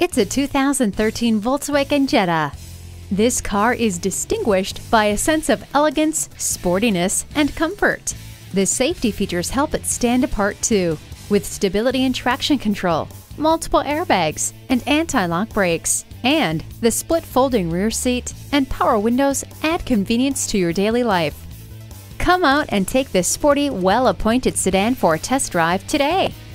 It's a 2013 Volkswagen Jetta. This car is distinguished by a sense of elegance, sportiness, and comfort. The safety features help it stand apart too, with stability and traction control, multiple airbags, and anti-lock brakes. And the split folding rear seat and power windows add convenience to your daily life. Come out and take this sporty, well-appointed sedan for a test drive today.